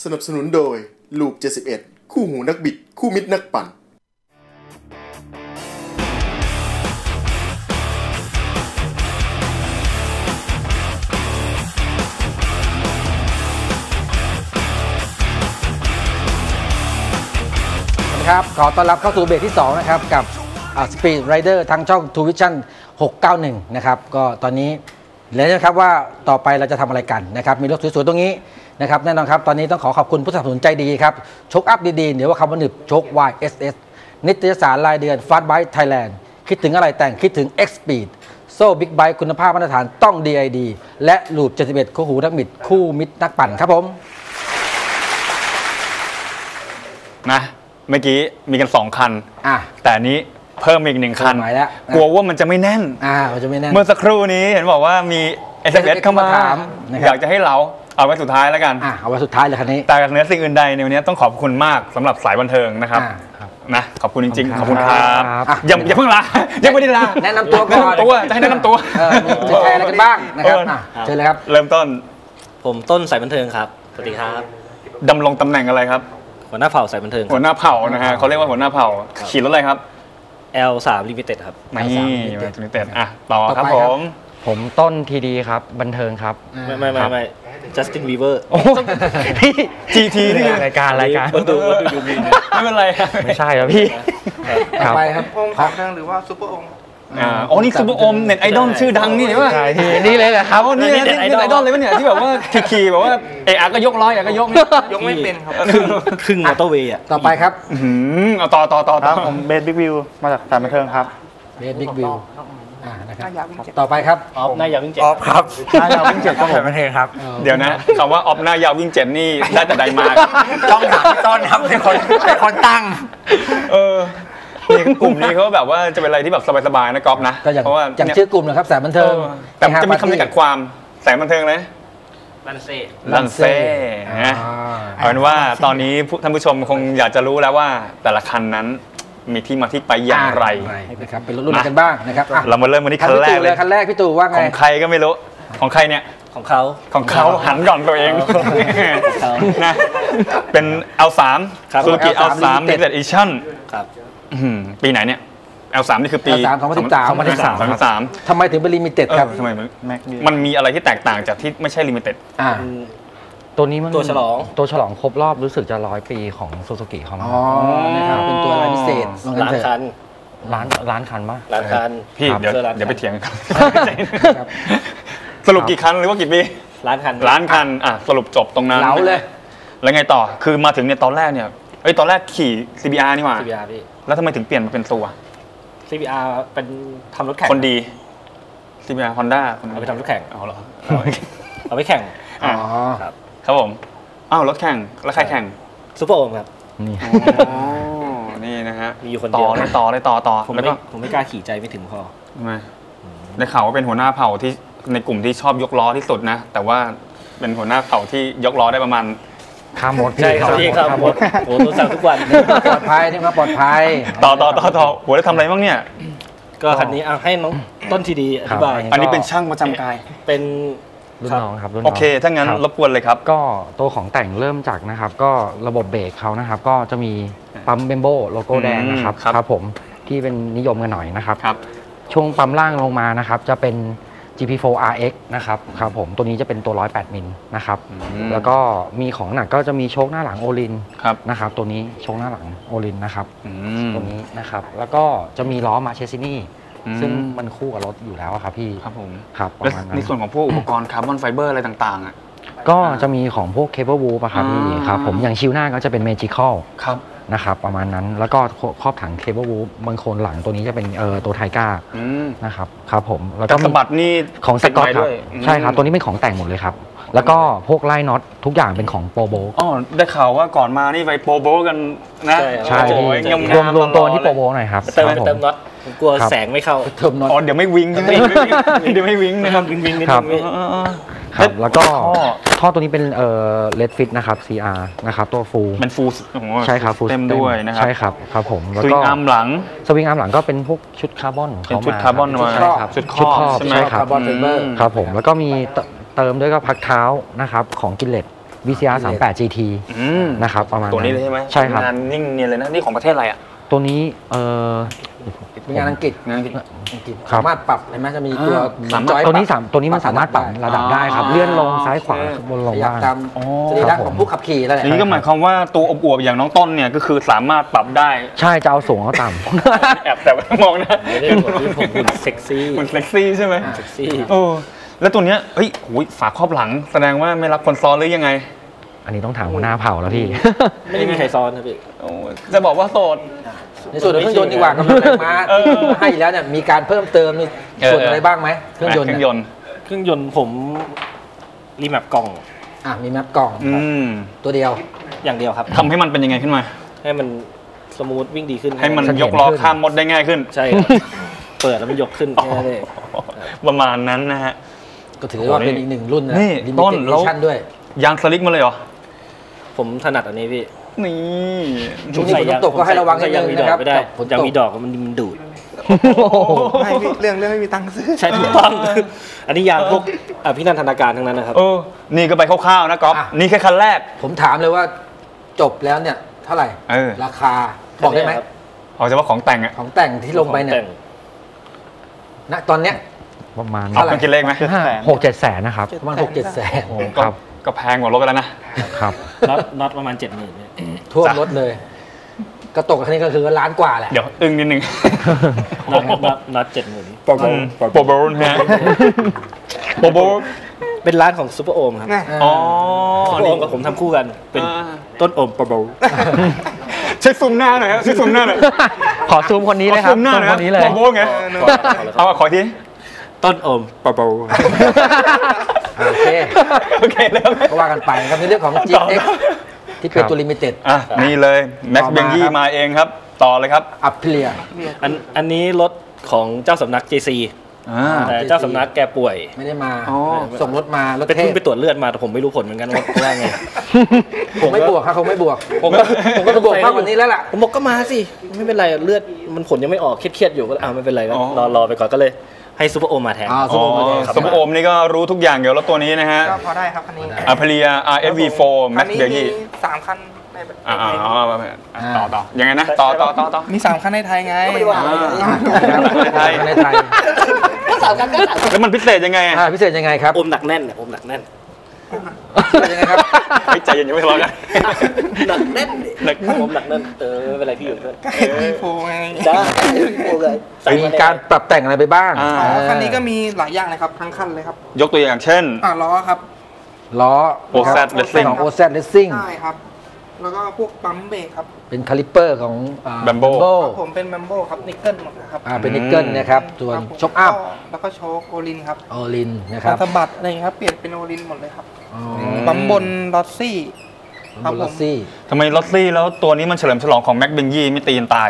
สนับสนุนโดยลูป71คู่หูนักบิดคู่มิตรนักปั่นครับขอต้อนรับเข้าสู่เบรกที่2นะครับกับSpeed Rider ทางช่อง True Vision 691นะครับก็ตอนนี้แล้วนะครับว่าต่อไปเราจะทำอะไรกันนะครับมีรถสวยๆตรงนี้นะครับแน่นอนครับตอนนี้ต้องขอบคุณผู้สนับสนุนใจดีครับโชคอัพดีๆเดี๋ยวว่าคำว่าหนึบโชค YSS นิตยสารรายเดือน Fast Bike Thailand คิดถึงอะไรแต่งคิดถึง X Speed โซ่บิ๊กไบค์คุณภาพมาตรฐานต้อง DID และลูป71คู่หูนักบิดคู่มิตรนักปั่นครับผมนะเมื่อกี้มีกัน2คันแต่อันนี้เพิ่มอีก1คันกลัวว่ามันจะไม่แน่นมันจะไม่แน่นเมื่อสักครู่นี้เห็นบอกว่ามี SMS เข้ามาอยากจะให้เราเอาไว้สุดท้ายแล้วกันเอาไว้สุดท้ายเลยคันนี้แต่เหนือสิ่งอื่นใดในวันนี้ต้องขอบคุณมากสำหรับสายบันเทิงนะครับนะขอบคุณจริงๆขอบคุณครับอย่าเพิ่งลายังไม่ได้ลาแนะนำตัวก่อนจะให้แนะนำตัวจะใครอะไรกันบ้างนะครับเชิญเลยครับเริ่มต้นผมต้นสายบันเทิงครับสวัสดีครับดำรงตำแหน่งอะไรครับหัวหน้าเผ่าสายบันเทิงหัวหน้าเผ่านะฮะเขาเรียกว่าหัวหน้าเผ่าขี่รถอะไรครับ L3 Limited ครับนี่ Limited ต่อครับผมต้นทีดีครับบันเทิงครับไม่Justin Bieber พี่ GT นี่รายการดูไม่เป็นไรไม่ใช่ครับพี่ต่อไปครับองค์ดังหรือว่าซุปเปอร์องค์นี่ซุปเปอร์โอมเน็ตไอดอลชื่อดังนี่ว่าใช่นี่เลยแหละครับนี่เน็ตไอดอลเลยป่ะเนี่ยที่แบบว่าขี่แบบว่าก็ยกร้อยก็ยกไม่เป็นครับครึ่งมอเตอร์เวย์ต่อไปครับเอาต่อครับผมเบสบิ๊กวิวมาจากสายบันเทิงครับเบสบิ๊กวิวนะครับต่อไปครับออฟหน้ายาววิ่งเจ็ดออฟครับหน้ายาววิ่งเจ็ดก็ผมบันเทิงครับเดี๋ยวนะคำว่าออฟหน้ายาววิ่งเจ็ดนี่ได้แต่ใดมาต้องถามต้นครับเป็นคนตั้งนี่กลุ่มนี้เขาแบบว่าจะเป็นอะไรที่แบบสบายๆนะก๊อฟนะเพราะว่าอย่างชื่อกลุ่มนะครับสายบันเทิงแต่จะมีคำจำกัดความสายบันเทิงเลยลันเซ่เอาเป็นว่าตอนนี้ท่านผู้ชมคงอยากจะรู้แล้วว่าแต่ละคันนั้นมีที่มาที่ไปอย่างไรนะครับเป็นรุ่นกันบ้างนะครับเรามาเริ่มวันนี้คันแรกเลยคันแรกพี่ตู่ว่าไงของใครก็ไม่รู้ของใครเนี่ยของเขาหันก่อนตัวเองนะเป็น L3 Suzuki L3 Limited Edition ครับปีไหนเนี่ย L3 นี่คือปี 2013ทำไมถึงเป็น Limited ครับทำไมมันมีอะไรที่แตกต่างจากที่ไม่ใช่ Limited ตัวนี้มันตัวฉลองครบรอบรู้สึกจะ100 ปีของซูซูกิเขานะครับเป็นตัวอะไรพิเศษล้านคันล้านคันมั้ยล้านคันพี่เดี๋ยวไปเถียงกันสรุปกี่คันหรือว่ากี่ปีล้านคันสรุปจบตรงนั้นเล้าเลยแล้วไงต่อคือมาถึงเนี่ยตอนแรกเนี่ยตอนแรกขี่ CBR นี่หว่า CBR พี่แล้วทำไมถึงเปลี่ยนมาเป็นตัว CBR เป็นทำรถแข่งคนดี CBR Honda เอาไปทำรถแข่งเหรอเอาไปแข่งครับผมรถแข่งแล้วใครแข่งซุปเปอร์โอมครับนี่นะฮะมีอยู่คนเดียวต่อแล้วก็ผมไม่กล้าขี่ใจไม่ถึงพอทำไมได้ข่าวว่าเป็นหัวหน้าเผ่าที่ในกลุ่มที่ชอบยกล้อที่สุดนะแต่ว่าเป็นหัวหน้าเผ่าที่ยกล้อได้ประมาณข้ามหมดใช่ครับพี่ข้ามหมดโอ้โหสั่งทุกวันปลอดภัยนี่ครับปลอดภัยต่อหัวได้ทำอะไรบ้างเนี่ยก็คันนี้ให้น้องต้นทีดีอธิบายอันนี้เป็นช่างประจำกายเป็นรุ่นน้องครับโอเคถ้างั้นรบกวนเลยครับก็ตัวของแต่งเริ่มจากนะครับก็ระบบเบรกเขานะครับก็จะมีปั๊มเบมโบโลโก้แดงนะครับครับผมที่เป็นนิยมกันหน่อยนะครับช่วงปั๊มล่างลงมานะครับจะเป็น GP4 RX นะครับครับผมตัวนี้จะเป็นตัว108มิลนะครับแล้วก็มีของหนักก็จะมีโชคหน้าหลังโอลินนะครับตัวนี้โชคหน้าหลังโอลินนะครับตัวนี้นะครับแล้วก็จะมีล้อมาเชซินี่ซึ่งมันคู่กับรถอยู่แล้วครับพี่ครับผมครับประมาณนั้นในส่วนของพวกอุปกรณ์คาร์บอนไฟเบอร์อะไรต่างๆก็จะมีของพวกเคเบิลวูฟครับพี่ครับผมอย่างชิวหน้าก็จะเป็นเมจิคอลนะครับประมาณนั้นแล้วก็ครอบถังเคเบิลวูฟบางคนหลังตัวนี้จะเป็นตัวไทก้านะครับครับผมแล้วก็สบัดนี่ของสกอตครับใช่ครับตัวนี้เป็นของแต่งหมดเลยครับแล้วก็พวกไล่น็อตทุกอย่างเป็นของโปรโบได้ข่าวว่าก่อนมานี่ไปโปรโบกันนะใช่รวมตัวที่โปรโบหน่อยครับเติมน็อตกลัวแสงไม่เข้าเติมน็อตเดี๋ยวไม่วิ่งเดี๋ยวไม่วิ่งนะครับวิ่งครับแล้วก็ท่อตัวนี้เป็นRed Fit นะครับ CR นะครับตัวฟูลเป็นฟูลใช่ครับฟูลเต็มด้วยนะครับใช่ครับครับผมแล้วก็สวิงอาร์มหลังก็เป็นพวกชุดคาร์บอนเป็นชุดคาร์บอนมาชุดครอบใช่ครับครับผมแล้วก็มีเติมด้วยก็พักเท้านะครับของกินเลต VCR 38 GT นะครับประมาณตัวนี้เลยใช่ไหมใช่ครับงานนิ่งเนียนเลยนะนี่ของประเทศอะไรอ่ะตัวนี้เป็นงานอังกฤษงานอังกฤษครับสามารถปรับเห็นไหมจะมีตัวสามารถจอยตัวนี้มันสามารถปรับระดับได้ครับอ๋อเลื่อนลงซ้ายขวาบนลงอยากล่างตามสรีระของผู้ขับขี่นั่นแหละนี่ก็หมายความว่าตัวอวบๆอย่างน้องต้นเนี่ยก็คือสามารถปรับได้ใช่จะเอาสูงเอาต่ำแอบแต่ว่ามองนะไม่ได้ผลที่ผมหุ่นเซ็กซี่มันเซ็กซี่ใช่ไหมเซ็กซี่โอ้แล้วตัวเนี้ยเฮ้ยโอ้ยฝาครอบหลังแสดงว่าไม่รับคนซ้อนหรือยังไงอันนี้ต้องถามหัวหน้าเผ่าแล้วพี่ไม่ได้มีใครซ้อนนะพี่โอ้ยจะบอกว่าโสดในส่วนของเครื่องยนต์ดีกว่ากำลังแรงม้าเออที่ให้แล้วเนี่ยมีการเพิ่มเติมในส่วนอะไรบ้างไหมเครื่องยนต์เครื่เนี่อย งยนต์เครื่องยนต์ผมรีแมปกล่องมีแมปกล่อง ตัวเดียวอย่างเดียวครับทำให้มันเป็นยังไงขึ้นมาให้มันสมูทวิ่งดีขึ้นให้มันเสถียรยกล้อขึ้นข้ามมดได้ง่ายขึ้นใช่ครับเปิดแล้วมันยกขึ้นแค่นั้นเองประมาณนั้นนะฮะก็ถือว่าเป็นอีกหนึ่งรุ่นนะนี่ลิมิต้นเต็ดแล้วชั่นด้วยยางสลิกมาเลยเหรอผมถนัดอันนี้พี่นี่ช่วงนี้ฝนตกก็ให้ระวังนิดนึงนะครับไม่ได้ฝนยังตกมีดอกมันดูดไม่พี่เรื่องไม่มีตังค์ซื้อใช่ถูกต้อง อันนี้ยางพวกพี่นันธนาการทั้งนั้นนะครับเออนี่ก็ไปคร่าวๆนะก๊อฟอ่ะนี่แค่คันแรกผมถามเลยว่าจบแล้วเนี่ยเท่าไหร่ ราคาบอกได้ไหมเอาเฉพาะของแต่งอะของแต่งที่ลงไปเนี่ยณตอนเนี้ยประมาณเอาเป็นคิดเลขไหม 6-7 แสนนะครับประมาณ6-7 แสนโอ้ครับก็แพงกว่ารถไปแล้วนะครับน็อตประมาณ 70,000เนี่ยท่วมรถเลย ก็ตกคันนี้ก็คือล้านกว่าแหละเดี๋ยวอึ้งนิดนึงน็อต70,000 โปรโบนฮะโปรโบเป็นร้านของซูเปอร์โอมครับอ๋อซูเปอร์โอมกับผมทำคู่กันเป็นต้นโอมปะโบเช็คซูมหน้าหน่อยครับเช็คซูมหน้าหน่อยขอซูมคนนี้เลยครับซูมหน้าหน่อยคนนี้เลยโปรโบไงเอาขอทีต้นโอมปะโบโอเคโอเคแล้วก็ว่ากันไปครับในเรื่องของ GX ที่เป็นตัวลิมิเต็ดอ่ะนี่เลยแม็กซ์เบงยี่มาเองครับ ต่อเลยครับอัพเลียอันนี้รถของเจ้าสำนัก JC แต่เจ้าสำนักแกป่วยไม่ได้มาอ๋อส่งรถมารถเป็นเทเพิ่พงไปตรวจเลือดมาแต่ผมไม่รู้ผลเหมือนกันว่าไงผมไม่บวกครับเขาไม่บวก ผมก็จะบวกมากกว่านี้แล้วล่ะผมบอกก็มาสิไม่เป็นไรเลือดมันผลยังไม่ออกเครียดๆอยู่ก็ไม่เป็นไรก็รอไปก่อนก็เลยให้ซูเปอร์โอมมาแทนซูเปอร์โอมสมโอมนี่ก็รู้ทุกอย่างเกี่ยวกับรถตัวนี้นะฮะก็พอได้ครับคันนี้อัพเลีย RSV4 คัแม็นกซ์นี้เบงมียี่ 3 คันในประเทศต่อยังไงนะต่อมี 3 คันในไทยไงไทยในไทยแล้วมันพิเศษยังไงพิเศษยังไงครับอมหนักแน่นอมหนักแน่นพิเศษยังไงครับใจเย็นยังไม่ทะเลาะกันหนักแน่นอมหนักแน่นไม่เป็นไรพี่อยู่ด้วยก็เห็นมีโฟไงได้โอเคมีการปรับแต่งอะไรไปบ้างคันนี้ก็มีหลายอย่างเลยครับ ทั้งคันเลยครับยกตัวอย่างเช่นล้อครับล้อ OZ Racing ของ OZ Racing ใช่ครับ แล้วก็พวกปั๊มเบรกครับเป็นคาลิปเปอร์ของ Brembo ครับผมเป็นแมมโบครับนิกเกิลหมดนะครับเป็นนิกเกิลนะครับ ส่วนครับผมช็อคอัพแล้วก็โชคโอลินครับออลินนะครับสะบัดอะไรอย่างเงี้ยครับ เปลี่ยนเป็นโอลินหมดเลยครับอ๋อปั๊มบนลอสซี่ ครับผมลอสซี่ทำไมลอตซี่แล้วตัวนี้มันเฉลิมฉลองของแม็กเบงยี่ไม่ตีนตาย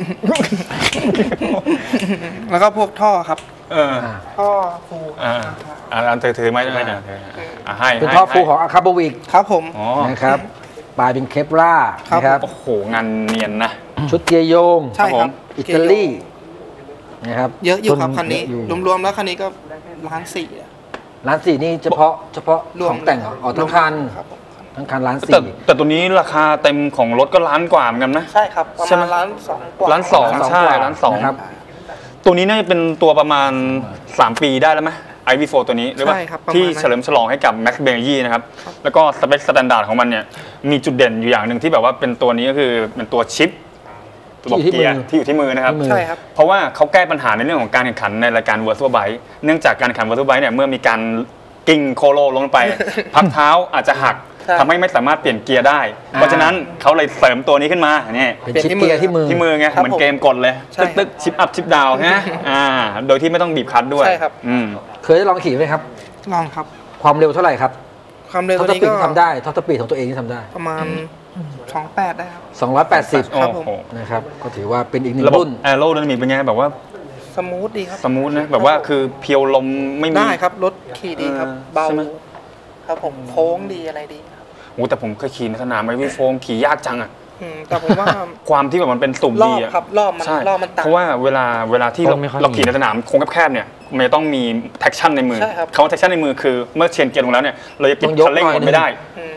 แล้วก็พวกท่อครับอ่าท่อฟูอันถือไหมได้ไหมให้เป็นท่อฟูของอาคาโบวิกครับผมอ๋อนะครับปลายเป็นเคปราครับนะครับโอ้โหงานเนียนนะชุดเกียร์โยงใช่ครับอิตาลีนะครับเยอะอยู่ครับคันนี้เยอะอยู่รวมๆแล้วคันนี้ก็1,400,000อะร้านสี่นี่เฉพาะของแต่งเหรออ๋อทั้งคันครับผมทั้งคันร้านแต่สี่แต่ตัวนี้ราคาเต็มของรถก็ล้านกว่าเหมือนกันนะใช่ครับ ประใช่มาไหมณ1,200,000 กว่าล้านสอง ใช่กว่าล้านสองนะครับตัวนี้น่าจะเป็นตัวประมาณ 3 ปีได้แล้วไหม IV4 ตัวนี้หรือว่าใช่ครับประมาณที่นั้นเฉลิมฉลองให้กับ Max b e n y นะครับ แล้วก็สเปคสแตนดาร์ดของมันเนี่ยมีจุดเด่นอยู่อย่างหนึ่งที่แบบว่าเป็นตัวนี้ก็คือเป็นตัวชิประบบเกียร์ที่อยู่ที่มือนะครับที่มือใช่ครับเพราะว่าเขาแก้ปัญหาในเรื่องของการแข่งขันในรายการ Virtual Bike เนื่องจากการแข่งขัน Virtual Bike เนี่ยเมื่อมีการกิ้งโคโลลงไป พักเท้าอาจจะหักใช่ทำให้ไม่สามารถเปลี่ยนเกียร์ได้ เพราะฉะนั้นเขาเลยเสริมตัวนี้ขึ้นมาเนี่ยเป็นชิปเกียร์ที่มือที่มือไงครับเหมือนเกมกดเลยใช่ตึ๊กชิปอัพชิปดาวนะโดยที่ไม่ต้องบีบคลัตช์ด้วยใช่ครับอืมเคยได้ลองขี่ไหมครับลองครับความเร็วเท่าไหร่ครับความเร็วท็อตัปวสนี้ปีดก็ที่ทำได้ท็อปสปีดของตัวเองที่ทำได้ประมาณ 28 ได้ครับ 280 ครับผมโอ้โหนะครับก็ถือว่าเป็นอีกหนึ่งระบบรุ่นแอโรไดนามิกเป็นไงแบบว่าสมูทดีครับสมูทนะแบบว่าคือเพียวลมไม่มีได้ครับรถขี่ดีครับ เบาใช่ไหมครับผมโค้งดีอะไรดีครับโอ้แต่ผมเคยขี่ในสนามไอวีโฟมขี่ยากจังอะแต่ผมว่าความที่แบบมันเป็นสุ่มรอดีบอะครับรอบมันใช่รอบมันต่างเพราะว่าเวลาที่ต้นไม่ค่อยเรามีขี่ในสนามโค้งแคบๆเนี่ยมันจะต้องมี traction ในมือใช่ครับคำว่า traction ในมือคือเมื่อเชนเกียร์ลงแล้วเนี่ยเราจะปิดต้องยกคันเร่งหน่อยหมดไม่ได้อืม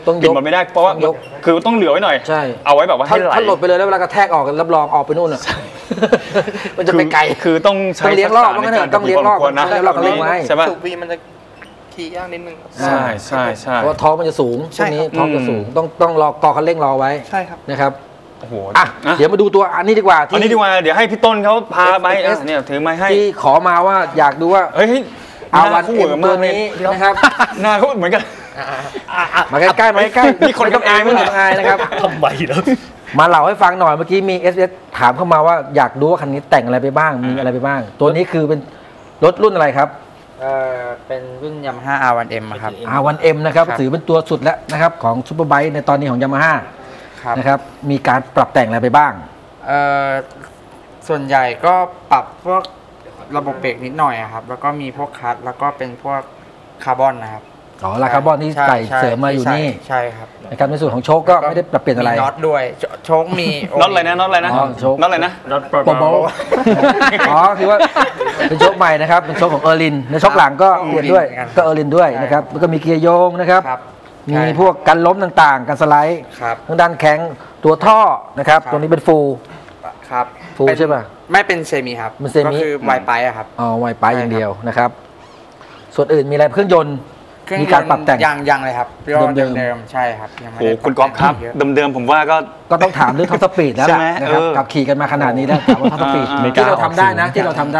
ต้องยกปิดหมดไม่ได้เพราะว่าต้องยกคือต้องเหลือไว้หน่อยใช่เอาไว้แบบว่าให้ไหลถ้าหลดไปเลยแล้วเวลากระแทกออกรับรองออกไปนู่นอ่ะมันจะไปไกลคือต้องใช้ต้องเลี้ยงรอบทักษะมันก็เถอะต้องเลี้ยงรอบพควรนะต้องเลี้ยงรอบเลี้ยงไว้ใช่ปะสูบวีมันจะขี่ยากนิดนึงครับใช่ใช่ใช่เพราะว่าท้องมันจะสูงใช่ช่วงนี้ครับท้องจะสูงต้องรอกอคันเร่งรอไว้ใช่ครับนะครับโอ้โหอ่ะเดี๋ยวมาดูตัวอันนี้ดีกว่าอันนี้ดีกว่าเดี๋ยวให้พี่ต้นเขาพาไป FS เนี่ยถือไม้ให้ที่ขอมาว่าอยากดูว่าเฮ้ยอาวันคู่เอ็มกับตัวมาเลยนี้นะครับหน้าเขาเหมือนกันมาใกล้ๆมาใกล้ๆนี่คนกับอายมั้ไม่ยต้องอายนะครับทำไมแล้วมาเล่าให้ฟังหน่อยเมื่อกี้มี SS ถามเข้ามาว่าอยากดูว่าคันนี้แต่งอะไรไปบ้างมีอะไรไปบ้าง ตัวนี้คือเป็นรถรุ่นอะไรครับเป็นรุ่น Yamaha R1M ครับ R1M นะครับครับถือเป็นตัวสุดแล้วนะครับของซูเปอร์ไบค์ในตอนนี้ของ Yamaha ครับนะครับมีการปรับแต่งอะไรไปบ้างส่วนใหญ่ก็ปรับพวกระบบเบรกนิดหน่อยอะครับ แล้วก็มีพวกคัทแล้วก็เป็นพวกคาร์บอนนะครับอ๋อลาคาร์บอนที่ใส่เสริมมาอยู่นี่ใช่ครับนะครับในส่วนของโชคก็ไม่ได้ปรับเปลี่ยนอะไรมีน็อตด้วยโชคมีน็อตอะไรนะน็อตอะไรนะอ๋อโชคน็อตอะไรนะโปโบอ๋อคือว่าเป็นโชคใหม่นะครับเป็นโชคของเออร์ลินในโชคหลังก็เปลี่ยนด้วยก็เออร์ลินด้วยนะครับแล้วก็มีเกียร์โยงนะครับครับมีพวกกันล้มต่างๆกันสไลด์ครับทางด้านแข็งตัวท่อนะครับครับตรงนี้เป็นฟูลครับฟูลใช่ป่ะไม่เป็นเซมิครับมันเซมิก็คือไวไปอะครับอ๋อไวไปอย่างเดียวนะครับ ส่วนอื่นมีอะไรเครื่องยนต์เคองมีการปรับแต่งยังเลยครับเดิมๆเดิมๆใช่ครับยังไม่โอ้ได้คุณก๊อฟครับเยอะเดิมๆผมว่าก็ก็ต้องถามเรื่องท็อปสปีดแล้วใช่ล่ะไหมนะครับเออขับขี่กันมาขนาดนี้แล้วถามว่าท็อปสปีดไม่กล้าที่เราทำได้นะที่เราทำได้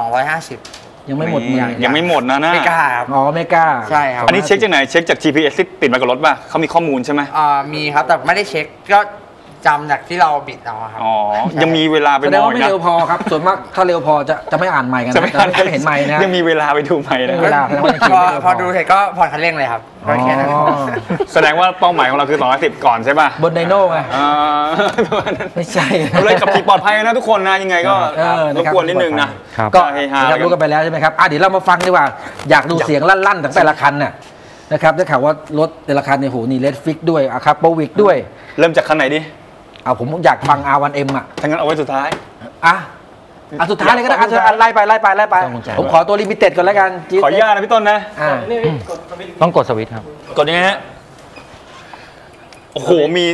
250 ยังไม่หมดมือยังไม่หมดนะไม่กล้าครับอ๋อไม่กล้าใช่ครับอันนี้เช็คจากไหนเช็คจาก GPS ที่ติดมากับรถป่ะเขามีข้อมูลใช่ไหมมีครับแต่ไม่ได้เช็คก็จำจากที่เราบิดเอาครับอ๋อยังมีเวลาไปแสดมงองว่าไม่นะเร็วพอครับส่วนมากถ้าเร็วพอจะไม่อ่านใหม่กันจะนะไม่จะไม่เห็นใหม่นะยังมีเวลาไปดูใหม่นะเวลาแสดงว่ายังขี่พอไม่เร็วพอดูเสร็จก็ผ่อนคันเร่งเลยครับก็แค่นั้นอ๋อแสดงว่าเป้าหมายของเราคือ210ก่อนใช่ป่ะบนไดโน่ไงอ่าไม่ใช่เอาเลยขับขี่ปลอดภัยนะทุกคนนะยังไงก็เออรบกวนนิดนึงนะครับก็เฮฮาอยากรู้กันไปแล้วใช่ไหมครับเดี๋ยวเรามาฟังดีกว่า อยากดูเสียงลั่นๆของแต่ละคันน่ะนะครับได้ข่าวว่ารถแต่ละคันในยโหนี่เลดฟิกด้วยอะครับโปวิกด้วยเริ่มจากคันไหนดิเอาผมอยากฟัง R1M อ่ะทั้างนั้นเอาไว้สุดท้ายอ่ะสุดท้ายเลยก็ได้ไล่ไปผมขอตัวลิมิเต็ดก่อนแล้วกันขออนุญาตนะพี่ต้นนะอ่าต้องกดสวิตช์ครับกดยังไงฮะ โอ้โห มี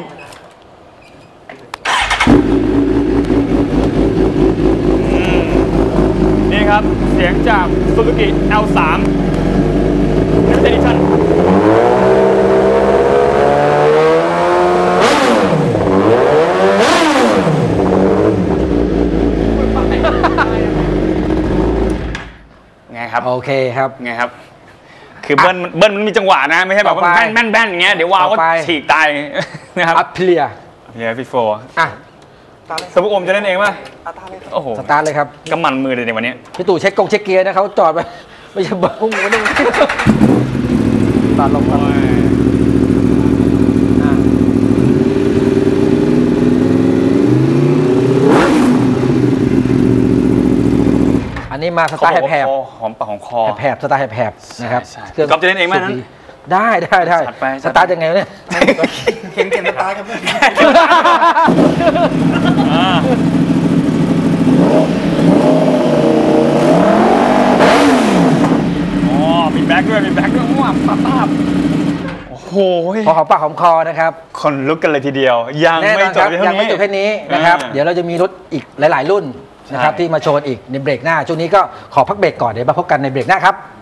นี่ครับ เสียงจาก Suzuki L3 Limited Edition ไงครับโอเคครับไงครับ คือเบิ้ลมันมีจังหวะนะ ไม่ใช่แบบว่าต่อไปแบ้นอย่างเงี้ยเดี๋ยววาวก็ต่อไปฉีกตายนะครับอัพเพลียเฮียพี่โฟอ่ะตาเลยสมุกอมจะเล่นเองป่ะตาเลยครับโอ้โหสตาร์ทเลยครับกำมันมือเลยในวันนี้พี่ตู่เช็คเกียร์นะเขาจอดไปไม่ใช่บ้าไม่ได้ตอนลงครับอ่ะอันนี้มาสไตล์แผบหอมปากหอมคอแผบสไตล์แผบนะครับใช่ก๊อฟจะเล่นเองไหมนั้นได้จัดไปสตาร์ทยังไงวะเนี่ยเห็นสตาร์ครับอ๋อมีแบ็คด้วยว้าวป้าบโอ้โหพอหอมปากหอมคอนะครับคนลุกกันเลยทีเดียว ยังแน่นไม่อนจครับ บเท่ายังไม่นี้จบแค่นี้นะครับอ่าเดี๋ยวเราจะมีรถอีกหลาย ๆ รุ่นนะครับใช่ที่มาโชว์อีกในเบรกหน้าช่วงนี้ก็ขอพักเบรกก่อนเดี๋ยวมาพบกันในเบรกหน้าครับ